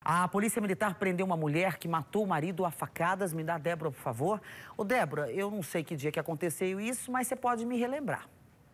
A polícia militar prendeu uma mulher que matou o marido a facadas. Me dá a Débora, por favor. Ô, Débora, eu não sei que dia que aconteceu isso, mas você pode me relembrar.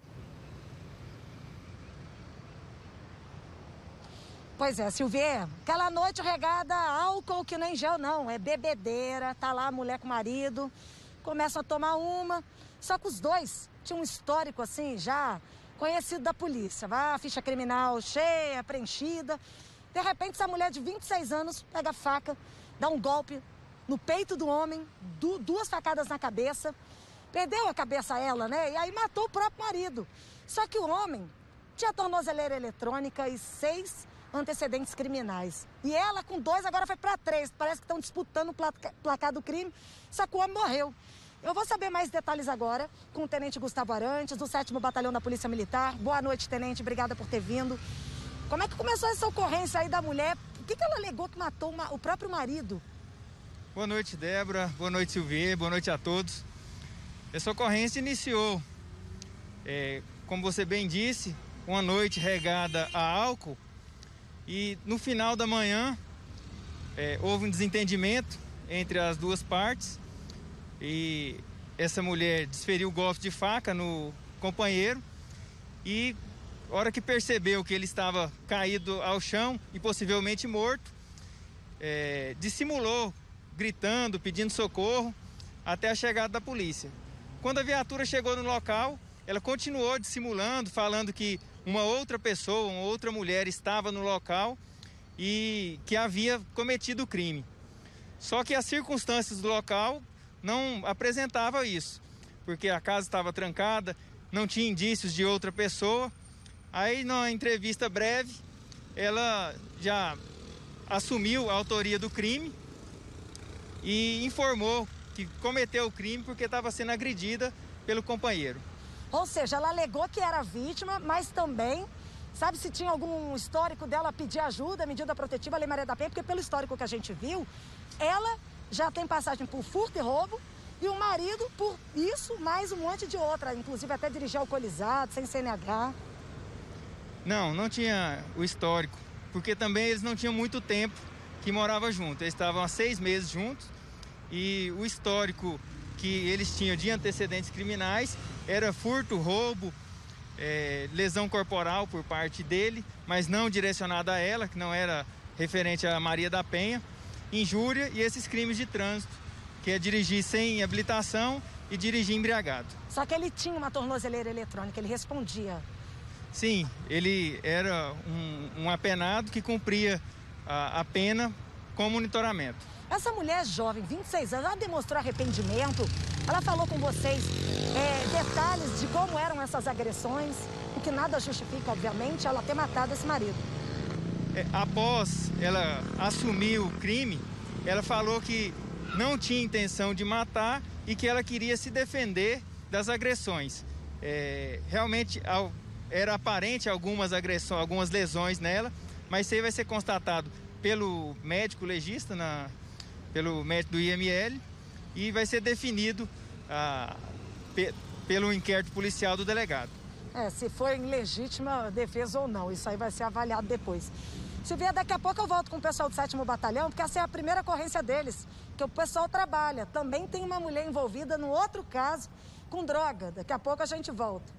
Pois é, Silvia, aquela noite regada a álcool que nem gel não, é bebedeira, tá lá a mulher com o marido, começam a tomar uma, só que os dois tinham um histórico assim já conhecido da polícia, a ficha criminal cheia, preenchida. De repente, essa mulher de 26 anos pega a faca, dá um golpe no peito do homem, duas facadas na cabeça, perdeu a cabeça ela, né? E aí matou o próprio marido. Só que o homem tinha tornozeleira eletrônica e 6 antecedentes criminais. E ela, com 2, agora foi para 3. Parece que estão disputando o placar do crime, só que o homem morreu. Eu vou saber mais detalhes agora com o Tenente Gustavo Arantes, do 7º Batalhão da Polícia Militar. Boa noite, Tenente. Obrigada por ter vindo. Como é que começou essa ocorrência aí da mulher? Por que ela alegou que matou o próprio marido? Boa noite, Débora. Boa noite, Silvia. Boa noite a todos. Essa ocorrência iniciou, como você bem disse, uma noite regada a álcool e no final da manhã houve um desentendimento entre as duas partes e essa mulher desferiu o golpe de faca no companheiro e a hora que percebeu que ele estava caído ao chão e possivelmente morto, dissimulou, gritando, pedindo socorro, até a chegada da polícia. Quando a viatura chegou no local, ela continuou dissimulando, falando que uma outra pessoa, uma outra mulher estava no local e que havia cometido o crime. Só que as circunstâncias do local não apresentavam isso, porque a casa estava trancada, não tinha indícios de outra pessoa. Aí, na entrevista breve, ela já assumiu a autoria do crime e informou que cometeu o crime porque estava sendo agredida pelo companheiro. Ou seja, ela alegou que era vítima, mas também, sabe se tinha algum histórico dela pedir ajuda, medida protetiva, a Lei Maria da Penha, porque pelo histórico que a gente viu, ela já tem passagem por furto e roubo e o marido por isso, mais um monte de outra, inclusive até dirigir alcoolizado, sem CNH. Não tinha o histórico, porque também eles não tinham muito tempo que moravam juntos. Eles estavam há 6 meses juntos e o histórico que eles tinham de antecedentes criminais era furto, roubo, lesão corporal por parte dele, mas não direcionada a ela, que não era referente a Maria da Penha, injúria e esses crimes de trânsito, que é dirigir sem habilitação e dirigir embriagado. Só que ele tinha uma tornozeleira eletrônica, ele respondia. Sim, ele era um apenado que cumpria a pena com monitoramento. Essa mulher jovem, 26 anos, ela demonstrou arrependimento, ela falou com vocês detalhes de como eram essas agressões, o que nada justifica, obviamente, ela ter matado esse marido. Após ela assumir o crime, ela falou que não tinha intenção de matar e que ela queria se defender das agressões. Realmente era aparente algumas agressões, algumas lesões nela, mas isso aí vai ser constatado pelo médico legista, pelo médico do IML, e vai ser definido pelo inquérito policial do delegado. Se foi em legítima defesa ou não, isso aí vai ser avaliado depois. Silvia, daqui a pouco eu volto com o pessoal do 7º Batalhão, porque essa é a primeira ocorrência deles, que o pessoal trabalha. Também tem uma mulher envolvida no outro caso com droga. Daqui a pouco a gente volta.